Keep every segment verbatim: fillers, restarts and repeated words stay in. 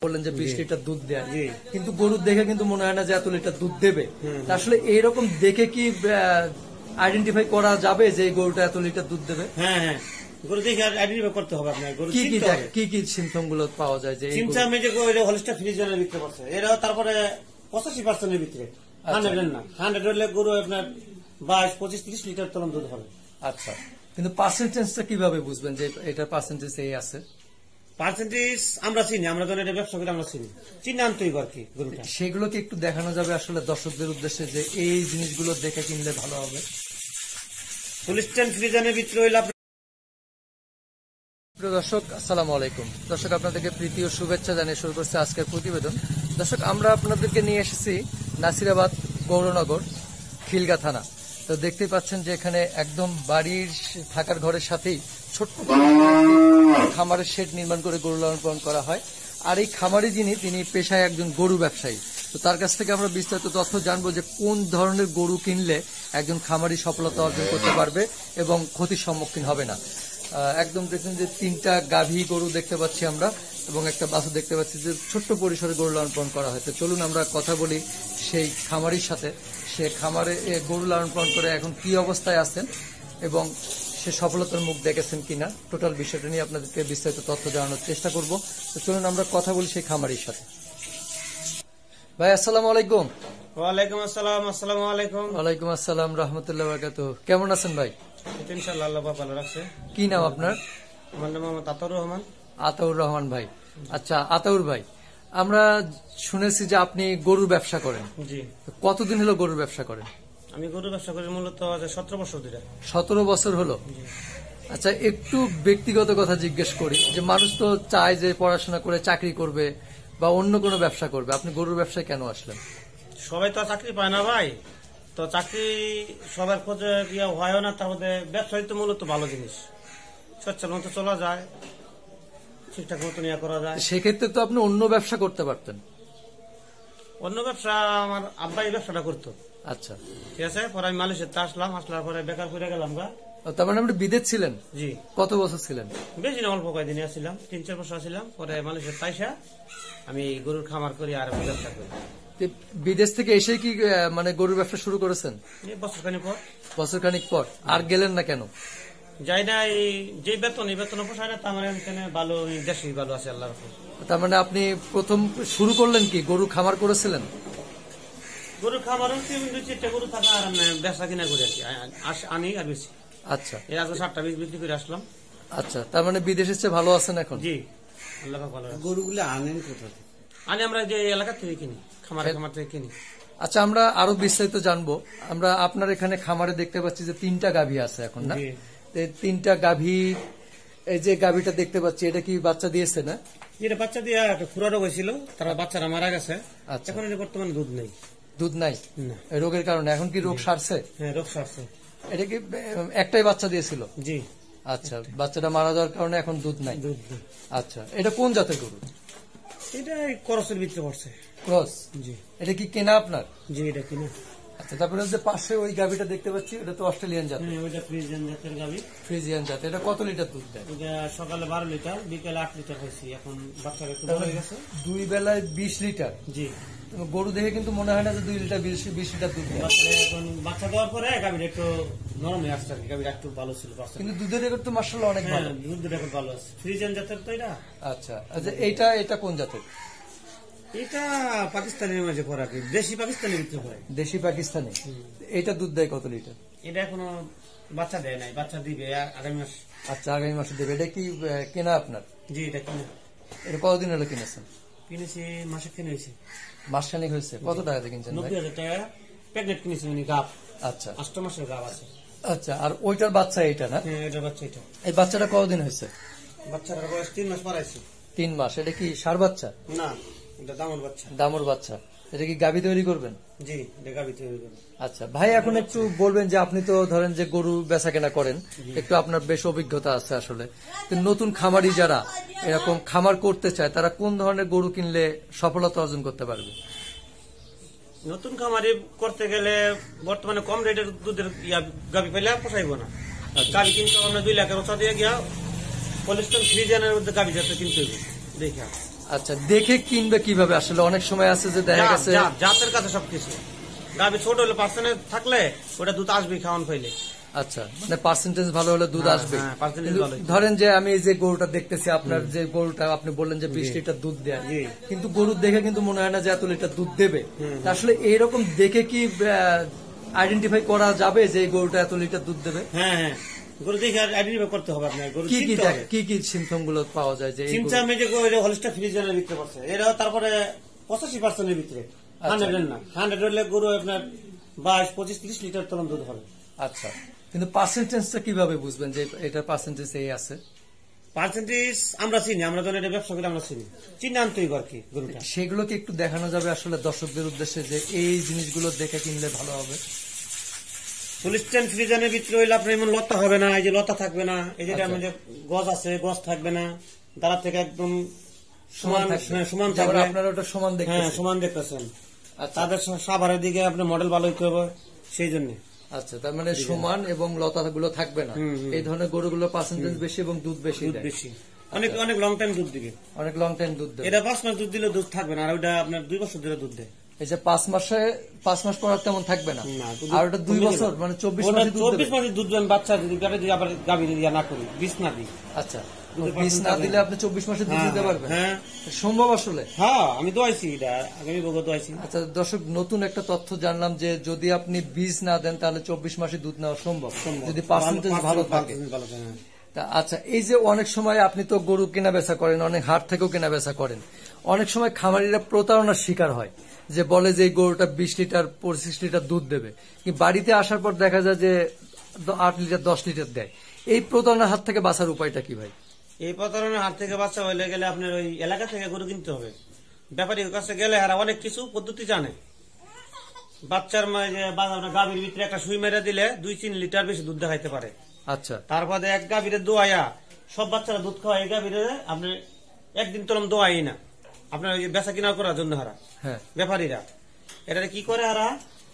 বললেন যে বিশ লিটার দুধ দেয়, কিন্তু গরুর দেখে কিন্তু মনে হয় না যে এত লিটার দুধ দেবে। আসলে এইরকম দেখে কি আইডেন্টিফাই করা যাবে যে গরুটা এত লিটার দুধ দেবে? হ্যাঁ হ্যাঁ, গরু দেখে আইডেন্টিফাই করতে হবে আপনার। গরু কি কি কি কি সিমটম গুলো পাওয়া যায়? যে সিমটম এই যে হলস্টাইন ফ্রিজিয়ানের ভিতরে পড়ছে, এরা তারপরে পঁচাশি পার্সেন্টের ভিতরে, হান্ড্রেড না, হান্ড্রেড হলে গরু আপনার বাইশ পঁচিশ ত্রিশ লিটার তরম দুধ হবে। আচ্ছা, কিন্তু পার্সেন্টেজটা কিভাবে বুঝবেন যে এটা পার্সেন্টেজ এই আছে? পার্সেন্টেজ আমরা চিনি, আমরা যখন এটা ব্যবসা করি আমরা চিনি, চিনি আনতেই আর কি গরুটা। সেগুলোকে একটু দেখানো যাবে আসলে দর্শকদের উদ্দেশ্যে যে এই জিনিসগুলো দেখে কিনলে ভালো হবে। হলস্টাইন ফ্রিজিয়ানের ভিতরে হইলে প্রিয় দর্শক, আসসালামু আলাইকুম। দর্শক, আপনাদেরকে প্রীতি ও শুভেচ্ছা জানিয়ে শুরু করছে আজকের প্রতিবেদন। দর্শক, আমরা আপনাদেরকে নিয়ে এসেছি নাসিরাবাদ গৌরনগর খিলগা থানা। তো দেখতেই পাচ্ছেন যে এখানে একদম বাড়ির থাকার ঘরের সাথেই ছোট্ট খামারের শেড নির্মাণ করে গরু লালন পালন করা হয়। আর এই খামারি যিনি, তিনি পেশায় একজন গরু ব্যবসায়ী। তো তার কাছ থেকে আমরা বিস্তারিত তথ্য জানবো যে কোন ধরনের গরু কিনলে একজন খামারি সফলতা অর্জন করতে পারবে এবং ক্ষতির সম্মুখীন হবে না। একদম দেখুন যে তিনটা গাভী গরু দেখতে পাচ্ছি আমরা এবং একটা বাছুর দেখতে পাচ্ছি যে ছোট্ট পরিসরে গরু লালন পালন করা হয়। তো চলুন আমরা কথা বলি সেই খামারির সাথে। সে খামারে গরু লালন পালন করে এখন কি অবস্থায় আছেন এবং সে সফলতার মুখ দেখেছেন কিনা, টোটাল বিষয়টা নিয়ে আপনাদেরকে বিস্তারিত তথ্য জানানোর চেষ্টা করব। তো চলুন আমরা কথা বলি সেই খামারির সাথে। ভাই, আসসালামু আলাইকুম। ওয়ালাইকুম আসসালাম। আসসালামু আলাইকুম। ওয়ালাইকুম আসসালাম রাহমাতুল্লাহি ওয়া বারাকাতুহু। কেমন আছেন ভাই? ইনশাআল্লাহ আল্লাহ ভালো রাখছে। কি নাম আপনার? আমার নাম মোহাম্মদ আতাউর রহমান। আতাউর রহমান ভাই। আচ্ছা আতাউর ভাই, আমরা শুনেছি যে আপনি গরুর ব্যবসা করেন। জি। কতদিন হলো গরুর ব্যবসা করেন? আমি গরুর ব্যবসা করি মূলত সতেরো বছর ধরে। সতেরো বছর হলো? আচ্ছা, একটু ব্যক্তিগত কথা জিজ্ঞেস করি যে মানুষ তো চায় যে পড়াশোনা করে চাকরি করবে বা অন্য কোনো ব্যবসা করবে, আপনি গরুর ব্যবসায় কেন আসলেন? সবাই তো চাকরি পায় না ভাই, তো চাকরি সবার খোঁজে ইয়া হয় না, তার মধ্যে ব্যবসায় তো মূলত ভালো জিনিস, সচ্ছল মতো চলা যায়, ঠিকঠাক মতো নিয়ে করা যায়। সেক্ষেত্রে তো আপনি অন্য ব্যবসা করতে পারতেন। অন্য ব্যবসা আমার আব্বাই ব্যবসাটা করতো। আচ্ছা, ঠিক আছে। পরে আমি মালয়েশিয়াতে আসলাম, আসলার পরে বেকার করে গেলাম গা। তার মানে আপনি বিদেশ ছিলেন? জি। কত বছর ছিলেন? বেশি না, অল্প কয়েকদিন আসছিলাম, তিন চার বছর আসছিলাম। পরে মালয়েশিয়াতে আইসা আমি গরুর খামার করি আর ব্যবসা করি। বিদেশ থেকে এসে কি মানে গরুর ব্যবসা শুরু করেছেন? বছর খানিক পর। বছর খানিক পর আর গেলেন না কেন? যাই না, এই যে বেতন এই বেতন পোষায় না, তার মানে ভালো দেশই ভালো আছে আল্লাহর উপর। তার মানে আপনি প্রথম শুরু করলেন কি গরু খামার করেছিলেন? গরুর খামার দুই চারটা গরু থাকা আর বেচা কিনা করে আর কি আনি আর বেশি। আচ্ছা, এর আগে সাতটা বীজ বিক্রি করে আসলাম। আচ্ছা, তার মানে বিদেশের চেয়ে ভালো আছেন এখন? জি, আল্লাহ ভালো। গরুগুলো আনেন কোথা থেকে? আনি আমরা যে এলাকা থেকে কিনি, খামারে খামার থেকে কিনি। আচ্ছা, আমরা আরো বিস্তারিত জানবো। আমরা আপনার এখানে খামারে দেখতে পাচ্ছি যে তিনটা গাভী আছে এখন, না? তিনটা গাভী, এই যে গাভীটা দেখতে পাচ্ছি এটা কি বাচ্চা দিয়েছে না? এটা বাচ্চা দিয়ে একটা খুরা রোগ হয়েছিল, তারা বাচ্চারা মারা গেছে। আচ্ছা, এখন বর্তমানে দুধ নেই। দুধ নাই রোগের কারণে? এখন কি রোগ সারছে? হ্যাঁ, রোগ সারছে। এটা কি একটাই বাচ্চা দিয়েছিল? জি। আচ্ছা, বাচ্চাটা মারা যাওয়ার কারণে এখন দুধ নাই। দুধ। আচ্ছা, এটা কোন জাতের গরু? এটা ক্রসের ভিতরে পড়ছে। ক্রস? জি। এটা কি কেনা আপনার? জি, এটা কিনা। আচ্ছা, তারপরে যে পাশে ওই গাভীটা দেখতে পাচ্ছি এটা তো অস্ট্রেলিয়ান জাত। হ্যাঁ, ওইটা ফ্রিজিয়ান জাতের গাভী। ফ্রিজিয়ান জাত। এটা কত লিটার দুধ দেয়? এটা সকালে বারো লিটার, বিকেলে আট লিটার হয়েছে। এখন বাচ্চারা একটু বড় হয়ে গেছে। দুই বেলায় বিশ লিটার? জি। গরু দেখে কিন্তু মনে হয় না যে দুই লিটার বিশ লিটার দুধ দেয়। এখন বাচ্চা দেওয়ার পরে গাভীটা একটু নরম হয়ে আসছে আর কি, গাভীটা একটু ভালো ছিল। কিন্তু দুধের রেকর্ড তো মাশাআল্লাহ অনেক ভালো। দুধের রেকর্ড ভালো আছে। ফ্রিজিয়ান জাতের তো এটা। আচ্ছা, আচ্ছা, এইটা এটা কোন জাতের? এটা পাকিস্তানের মাঝে পড়ে আর কি, দেশি পাকিস্তানের ভিতরে পড়ে। দেশি পাকিস্তানি। এটা দুধ দেয় কত লিটার? এটা এখনো বাচ্চা দেয় নাই, বাচ্চা দিবে আগামী মাস। আচ্ছা, আগামী মাসে দেবে। এটা কি কেনা আপনার? জি, এটা কিনে। এটা কতদিন হলো কিনেছেন? কিনেছি মাসে কিনেছি। মাসখানিক হয়েছে। কত টাকাতে কিনছেন? নব্বই হাজার টাকা প্যাকেট কিনেছি, মানে গাব। আচ্ছা, আষ্ট মাসের গাব আছে। আচ্ছা, আর ওইটার বাচ্চা এটা না? হ্যাঁ, এটার বাচ্চা এটা। এই বাচ্চাটা কতদিন হয়েছে? বাচ্চাটার বয়স তিন মাস পারাইছি। তিন মাস। এটা কি ষাঁড় বাচ্চা? না, এটা দামর বাচ্চা। দামর বাচ্চা। এটা কি গাভী তৈরি করবেন? জি, এটা গাভী তৈরি করবেন। আচ্ছা ভাই, এখন একটু বলবেন যে আপনি তো ধরেন যে গরু বেচা কেনা করেন, একটু আপনার বেশ অভিজ্ঞতা আছে আসলে। নতুন খামারি যারা এরকম খামার করতে চায় তারা কোন ধরনের গরু কিনলে সফলতা অর্জন করতে পারবে? নতুন খামারি করতে গেলে বর্তমানে কম রেটের দুধের গাভী পেলে পোষাইব না। গাভী কিনতে আমরা দুই লাখের ওষা দিয়ে গিয়া হলস্টাইন ফ্রিজিয়ানের মধ্যে গাভী যাতে কিনতে হবে দেখে। আচ্ছা, দেখে কিনবে কিভাবে আসলে? অনেক সময় আছে যে দেখা জাত, গেছে জাত, জাতের কাছে সবকিছু। গাভী ছোট হলে পার্সেন্টেজ থাকলে ওটা দুধ আসবে খাওয়ান পাইলে। আচ্ছা, মানে পার্সেন্টেজ ভালো হলে দুধ হ্যাঁ, আসবে। হ্যাঁ, percentage কিন্তু ভালো। ধরেন যে আমি এই যে গরুটা দেখতেছি, আপনার যে গরুটা আপনি বললেন যে বিশ লিটার দুধ দেয়, জি। কিন্তু গরুর দেখে কিন্তু মনে হয় না যে এত লিটার দুধ দেবে। তা আসলে এইরকম দেখে কি আইডেন্টিফাই করা যাবে যে এই গরুটা এত লিটার দুধ দেবে? হ্যাঁ হ্যাঁ, গরু দেখে আইডেন্টিফাই করতে হবে আপনার। গরু কি কি চিনতে দেখ- হবে। কি কি সিমটম গুলো পাওয়া যায় যে এই গরু- চিমচা মেজে হলিস্টার ফ্রিজের ভিতরে পড়ছে, এরা তারপরে পঁচাশি পার্সেন্টের ভিতরে, হান্ড্রেড না, হান্ড্রেড হলে গরু আপনার বাইশ পঁচিশ ত্রিশ লিটার তরম দুধ হবে। আচ্ছা, কিন্তু পার্সেন্টেজটা কিভাবে বুঝবেন যে এটা পার্সেন্টেজ এই আছে? পার্সেন্টেজ আমরা চিনি, আমরা যখন এটা ব্যবসা করি আমরা চিনি, চিনি আনতেই আর কি গরুটা। সেগুলোকে একটু দেখানো যাবে আসলে দর্শকদের উদ্দেশ্যে যে এই জিনিসগুলো দেখে কিনলে ভালো হবে? হলিস্টার ফ্রিজের ভিতরে হইলে আপনার এমন লতা হবে না, এই যে লতা থাকবে না, এই যে আচ্ছা। আমাদের গজ আছে গজ থাকবে না, দাঁড়া থেকে একদম সমান সমান, থাকবে। হ্যাঁ, সমান যেমন থাকবে। আপনারা ওটা সমান হ্যাঁ দেখতেছেন। সমান দেখতেছেন। আচ্ছা। তাদের সাভারের দিকে আপনার মডেল ভালো হইতে হবে সেই জন্য। আচ্ছা, তার মানে সমান এবং লতাগুলো থাকবে না। হুম, হুম। এই ধরনের গরুগুলোর পার্সেন্টেজ বেশি এবং দুধ বেশি দুধ দেয়। বেশি, অনেক অনেক লং টাইম দুধ দিবে। অনেক লং টাইম দুধ দেয়। এটা পাঁচ মাস দুধ দিলে দুধ থাকবে না, আর ওটা আপনার দুই বছর ধরে দুধ দেয়। এই যে পাঁচ মাসে পাঁচ মাস পর আর তেমন থাকবে না, না, তো আর ওটা দুই কমে বছর যাবে। মানে চব্বিশ ওটা মাসে দুধ চব্বিশ দেবে। মাসে দুধ দেন বাচ্চা যদি পেটে দিয়ে আবার গাভী দিয়ে না করি, বিষ না দিই। আচ্ছা, দুধের বীজ না percent দিলে আপনি চব্বিশ মাসে দুধ হ্যাঁ, দিতে পারবেন? হ্যাঁ সম্ভব আসলে? হ্যাঁ, আমি দোয়াইছি এটা, আগামী বগো দোয়াইছি। আচ্ছা দর্শক, নতুন একটা তথ্য জানলাম যে যদি আপনি বীজ না দেন তাহলে চব্বিশ মাসে দুধ নেওয়া সম্ভব, যদি পার্সেন্টেজ ভালো থাকে। ভালো থাকে, হ্যাঁ। তা আচ্ছা, এই যে অনেক সময় আপনি তো গরু কেনা বেচা করেন, অনেক হাট থেকেও কেনা বেচা করেন, অনেক সময় খামারিরা প্রতারণার শিকার হয় যে বলে যে এই গরুটা বিশ লিটার পঁচিশ লিটার দুধ দেবে, কিন্তু বাড়িতে আসার পর দেখা যায় যে দ- আট লিটার দশ লিটার দেয়। এই প্রতারণার হাত থেকে বাঁচার উপায়টা কি ভাই? এই প্রতারণার হাত থেকে বাচ্চা হইলে গেলে আপনার ওই এলাকা থেকে গরু কিনতে হবে। ব্যাপারীর কাছে গেলে এরা অনেক কিছু পদ্ধতি জানে। বাচ্চার মাঝে বা আপনার গাভীর ভিতরে একটা সুই মেরে দিলে দুই তিন লিটার বেশি দুধ দেখাইতে পারে। আচ্ছা, তারপরে এক গাভীরে দোয়াইয়া, সব বাচ্চারা দুধ খাওয়া, এই গাভীরে আপনি একদিন তরম দোয়াই না, আপনার ওই যে বেচা কিনা করার জন্য হারা হ্যাঁ, ব্যাপারীরা এটা কি করে, হারা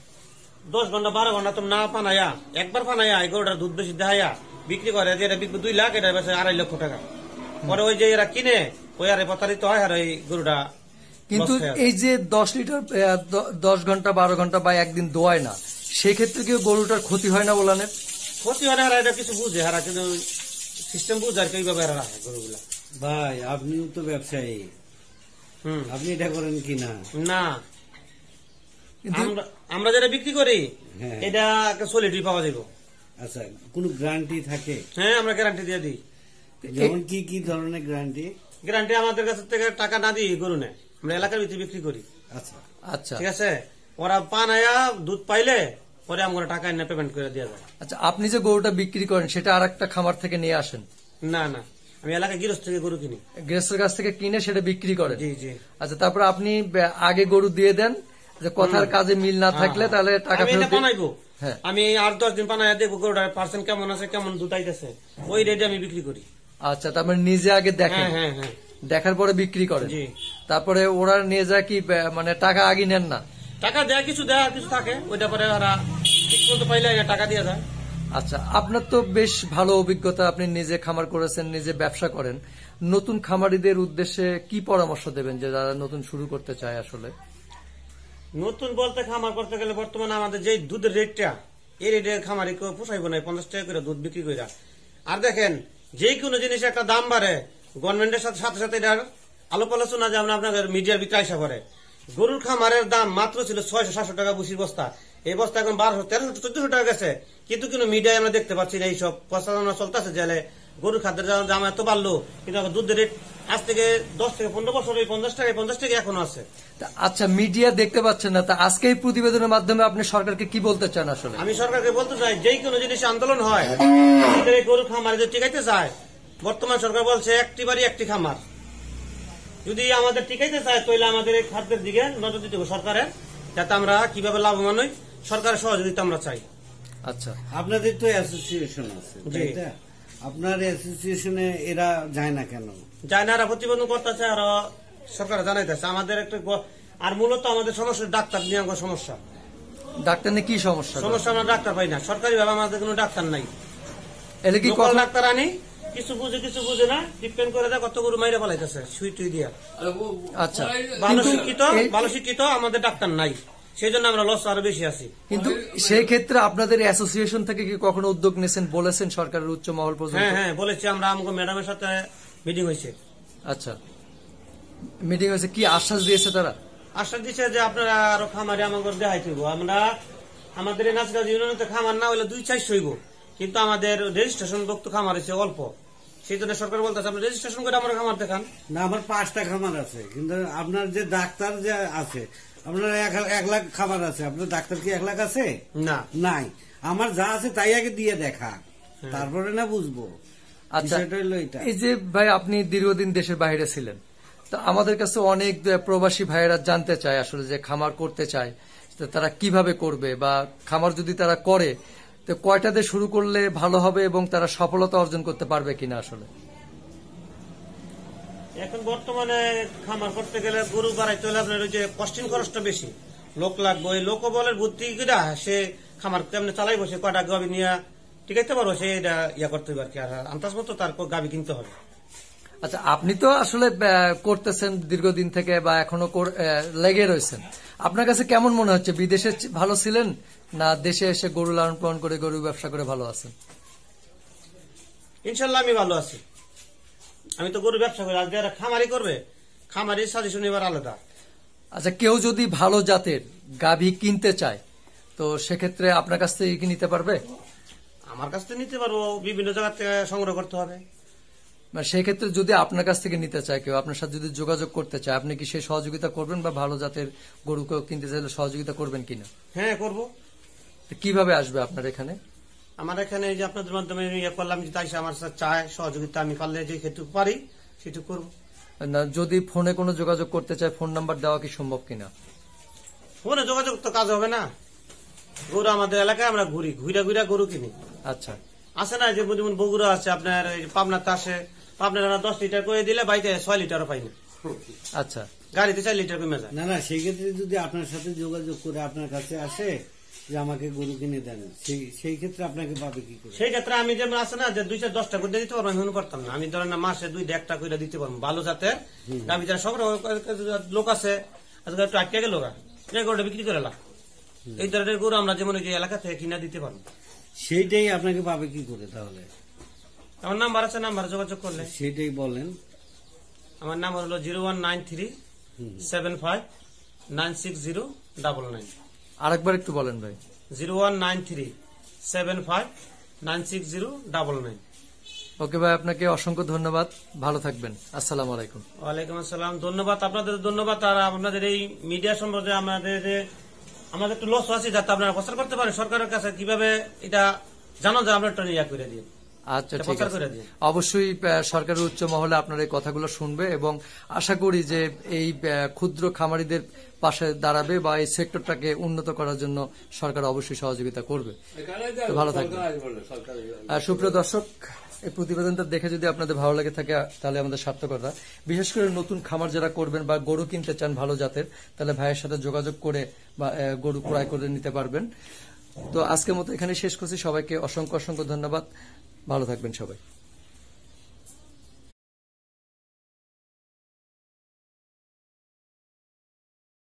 দশ ঘন্টা বারো ঘন্টা তো না পানাইয়া একবার পানাইয়া এই গরুটার দুধ বেশি দেখাইয়া বিক্রি করে, যে এটা বিক্রি দুই লাখ, এটা বেচে আড়াই লক্ষ টাকা। পরে ওই যে এরা কিনে ওই আরে প্রতারিত হয়, আর এই গরুটা কিন্তু loss খেয়ে যায়। এই যে দশ লিটার আহ, দ- দশ ঘন্টা বারো ঘন্টা বা একদিন দোয়ায় না, সেক্ষেত্রে কি গরুটার ক্ষতি হয় না বলানের? ক্ষতি হয় না, হারা এটা কিছু বুঝে, হারা কিন্তু সিস্টেম বুঝে আর কি, এইভাবে হারা রাখে গরুগুলা। ভাই আপনিও তো ব্যবসায়ী, হুম, আপনি এটা করেন কি না? না কিন্তু আমরা আমরা যেটা বিক্রি করি হ্যাঁ। এটা একটা সলিডি পাওয়া যাবে। আচ্ছা, কোনো গ্যারান্টি থাকে? হ্যাঁ, আমরা গ্যারান্টি দিয়ে দিই। যেমন কি কি ধরনের গ্যারান্টি? গ্যারান্টি আমাদের কাছ থেকে টাকা না দিই গরু নেয়, আমরা এলাকার ভিতরে বিক্রি করি। আচ্ছা, আচ্ছা ঠিক আছে, ওরা পানায়া দুধ পাইলে পরে আমরা টাকা এনে পেমেন্ট করে দেওয়া যায়। আচ্ছা, আপনি যে গরুটা বিক্রি করেন সেটা আর একটা খামার থেকে নিয়ে আসেন? না না, আমি এলাকায় গৃহস্থ থেকে গরু কিনি। গৃহস্থের কাছ থেকে কিনে সেটা বিক্রি করেন? জি জি। আচ্ছা, তারপর আপনি বে- আগে গরু দিয়ে দেন, যে কথার কাজে মিল না থাকলে তাহলে টাকা আমি ফেরত এটা দিন। বানাইবো, হ্যাঁ। আমি আট দশ দিন বানাই দেখবো গরুটার পার্সেন্ট কেমন আছে, কেমন দুধ আইতেছে, ওই রেটে আমি বিক্রি করি। আচ্ছা, তারপরে নিজে আগে দেখেন, হ্যাঁ হ্যাঁ হ্যাঁ, দেখার পরে বিক্রি করেন? জি। তারপরে ওরা নিয়ে যায় কি বে- মানে টাকা আগে নেন না? টাকা দেয়া কিছু দেয়া কিছু থাকে, ওইটা পরে ওরা ঠিক মতো পাইলে টাকা দিয়ে যায়। আচ্ছা, আপনার তো বেশ ভালো অভিজ্ঞতা, আপনি নিজে খামার করেছেন, নিজে ব্যবসা করেন। নতুন খামারিদের উদ্দেশ্যে কি পরামর্শ দেবেন যে যারা নতুন শুরু করতে চায়? আসলে নতুন বলতে খামার করতে গেলে বর্তমানে আমাদের যে দুধের রেটটা, এই রেটে খামারি কেউ পোষাইব না, পঞ্চাশ টাকা করে দুধ বিক্রি করে। আর দেখেন, যে কোনো জিনিস একটা দাম বাড়ে, গভর্নমেন্টের সাথে সাথে সাথে এটার আলোপ আলোচনা যেমন আপনাদের মিডিয়ার ভিতরে আসা করে। গরুর খামারের দাম মাত্র ছিল ছয়শো সাতশো টাকা বুসির বস্তা, এই বস্তা এখন বারোশো তেরোশো চোদ্দশো টাকা গেছে, কিন্তু কোনো মিডিয়ায় আমরা দেখতে পাচ্ছি না এইসব প্রচারণা চলতেছে যে গরুর খাদ্যের দাম এত বাড়লো, কিন্তু এখন দুধের রেট আজ থেকে দশ থেকে পনেরো বছর এই পঞ্চাশ টাকা পঞ্চাশ টাকা এখনো আছে। তা আচ্ছা, মিডিয়া দেখতে পাচ্ছেন না, তা আজকে এই প্রতিবেদনের মাধ্যমে আপনি সরকারকে কি বলতে চান? আসলে আমি সরকারকে বলতে চাই, যেই কোনো জিনিস আন্দোলন হয়, আমাদের এই গরু খামার যদি টিকাইতে চায়, বর্তমান সরকার বলছে একটি বাড়ি একটি খামার, যদি আমাদের টিকাইতে চায় তাহলে আমাদের এই খাদ্যের দিকে নজর দিতে হবে সরকারের, যাতে আমরা কিভাবে লাভবান হই, সরকারের সহযোগিতা আমরা চাই। আচ্ছা, আপনাদের তো অ্যাসোসিয়েশন আছে, জি। তাই না? আপনার অ্যাসোসিয়েশনে এরা যায় না কেন? যায় না, প্রতিবন্ধন করতেছে, আর সরকার জানাইতেছে আমাদের একটা গ- আর মূলত আমাদের সমস্যা ডাক্তার নিয়ে আমার সমস্যা ডাক্তার নিয়ে কি সমস্যা? সমস্যা আমরা ডাক্তার পাই না, সরকারি ভাবে আমাদের কোনো ডাক্তার নাই। এলে কি লোকাল কথা ডাক্তার আনি, কিছু বুঝে কিছু বুঝে না, ডিপেন্ড করে দেয় কত গরু মাইরে ফেলাইতেছে সুই টুই দিয়া। আচ্ছা, ভালো কিন্তু শিক্ষিত এই- ভালো শিক্ষিত আমাদের ডাক্তার নাই, সেই জন্য আমরা লস আরো বেশি আছি। কিন্তু সেই ক্ষেত্রে আপনাদের অ্যাসোসিয়েশন থেকে কি কখনো উদ্যোগ নিয়েছেন, বলেছেন সরকারের উচ্চ মহল পর্যন্ত? হ্যাঁ হ্যাঁ বলেছি আমরা, আমাকে ম্যাডামের সাথে মিটিং হয়েছে। আচ্ছা, মিটিং হয়েছে, কি আশ্বাস দিয়েছে তারা? আশ্বাস দিচ্ছে যে আপনারা আরো খামারে আমাদের দেখাই দিব। আমরা আমাদের এই নাচগাঁও ইউনিয়নে খামার না হইলে দুই চারশো হইব, কিন্তু আমাদের রেজিস্ট্রেশন ভুক্ত খামার হয়েছে অল্প, সেই জন্য সরকার বলতেছে আপনি রেজিস্ট্রেশন করে আমার খামার দেখান। না, আমার পাঁচটা খামার আছে, কিন্তু আপনার যে ডাক্তার যে আছে, আপনার এক এক লাখ খামার আছে, আপনার ডাক্তার কি এক লাখ আছে? না নাই। আমার যা আছে তাই আগে দিয়ে দেখা, তারপরে না বুঝবো। আচ্ছা, বিষয়টা হলো এটা। এই যে ভাই আপনি দীর্ঘদিন দেশের বাইরে ছিলেন, তো আমাদের কাছে অনেক প্রবাসী ভাইয়েরা জানতে চায় আসলে যে খামার করতে চায়, তো তারা কিভাবে করবে, বা খামার যদি তারা করে তো কয়টাতে শুরু করলে ভালো হবে এবং তারা সফলতা অর্জন করতে পারবে কিনা আসলে? এখন বর্তমানে খামার করতে গেলে গরু বাড়াইতে হলে আপনার ওই যে কস্টিং খরচটা বেশি, লোক লাগবে, ওই লোকবলের বুদ্ধি কিনা সে খামার কেমনে চালাই বসে কয়টা গাবি নিয়ে টিকাইতে পারবো, সে এটা ইয়া করতে হবে আর কি। আর আন্দাজ মতো তার গাবি কিনতে হবে। আচ্ছা, আপনি তো আসলে আহ, করতেছেন দীর্ঘদিন থেকে বা এখনো কর- আহ, লেগে রয়েছেন, আপনার কাছে কেমন মনে হচ্ছে? বিদেশে চে- ভালো ছিলেন না দেশে এসে গরু লালন পালন করে গরু ব্যবসা করে ভালো আছেন? ইনশাল্লাহ আমি ভালো আছি। আমি তো গরু ব্যবসা করি, আর যারা খামারি করবে খামারি সাজেশন এবার আলাদা। আচ্ছা, কেউ যদি ভালো জাতের গাভী কিনতে চায় তো সেক্ষেত্রে আপনার কাছ থেকে কি নিতে পারবে? আমার কাছ থেকে নিতে পারবো, বিভিন্ন জায়গা থেকে সংগ্রহ করতে হবে। মানে সেই ক্ষেত্রে যদি আপনার কাছ থেকে নিতে চায় কেউ, আপনার সাথে যদি যোগাযোগ করতে চায়, আপনি কি সেই সহযোগিতা করবেন, বা ভালো জাতের গরু কেউ কিনতে চাইলে সহযোগিতা করবেন কিনা? হ্যাঁ করবো। তো কিভাবে আসবে আপনার এখানে? আমার এখানে এই যে আপনাদের মাধ্যমে ইয়ে করলাম, যে তাই সে আমার সাথে চায় সহযোগিতা, আমি পারলে যে যেটুকু পারি সেটুকু করবো। না, যদি ফোনে কোনো যোগাযোগ করতে চায় ফোন নাম্বার দেওয়া কি সম্ভব কিনা? ফোনে যোগাযোগ তো কাজ হবে না, গরু আমাদের এলাকায় আমরা ঘুরি, ঘুরা ঘুরা গরু কিনি। আচ্ছা, আসে না যে যেমন বগুড়া আছে আপনার, এই যে পাবনাতে আসে, পাবনার দশ লিটার করে দিলে বাড়িতে ছয় লিটারও পাই না, আচ্ছা, গাড়িতে চার লিটার কমে যায়। না না, সেই ক্ষেত্রে যদি আপনার সাথে যোগাযোগ করে আপনার কাছে আসে যে আমাকে গরু কিনে দেন, সেই সেই ক্ষেত্রে আপনাকে পাবে কি করে? সেই ক্ষেত্রে আমি যেমন আছে না যে দুইটা দশটা করে দিতে পারবো, আমি মনে করতাম না। আমি ধরেন না মাসে দুই একটা করে দিতে পারবো ভালো জাতের গাভী, যারা সংগ্রহ লোক আছে, আজকে একটু আটকে গেল এই গরুটা বিক্রি করে লাভ, এই ধরনের গরু আমরা যেমন ওই যে এলাকা থেকে কিনা দিতে পারবো। সেইটাই আপনাকে পাবে কি করে তাহলে? আমার নাম্বার আছে, নাম্বার যোগাযোগ করলে। সেটাই বলেন। আমার নাম্বার হলো zero one nine three seven five nine six zero double nine. আরেকবার একটু বলেন ভাই। Zero one nine three seven five nine six zero double nine. Okay ভাই, আপনাকে অসংখ্য ধন্যবাদ, ভালো থাকবেন, আসসালামু আলাইকুম। ওয়ালাইকুম আসসালাম, ধন্যবাদ আপনাদের, ধন্যবাদ। আর আপনাদের এই মিডিয়া সম্পর্কে আমাদের যে আমাদের একটু লস আছে, যাতে আপনারা প্রচার করতে পারেন সরকারের কাছে, কিভাবে এটা জানো যে আমরা একটা ইয়া করে দিই। আচ্ছা, এটা ঠিক প্রচার আছে, করে দিন। অবশ্যই আহ, সরকারের উচ্চ মহলে আপনার এই কথাগুলো শুনবে এবং আশা করি যে এই আহ, ক্ষুদ্র খামারিদের পাশে দাঁড়াবে বা এই সেক্টরটাকে উন্নত করার জন্য সরকার অবশ্যই সহযোগিতা করবে। তো ভালো থাকবেন। আর সুপ্রিয় দর্শক, এই প্রতিবেদনটা দেখে যদি আপনাদের ভালো লাগে থাকে তাহলে আমাদের সার্থকতা, বিশেষ করে নতুন খামার যারা করবেন বা গরু কিনতে চান ভালো জাতের, তাহলে ভাইয়ের সাথে যোগাযোগ করে বা আহ, গরু ক্রয় করে নিতে পারবেন। তো আজকের মতো এখানে শেষ করছি, সবাইকে অসংখ্য অসংখ্য ধন্যবাদ, ভালো থাকবেন সবাই।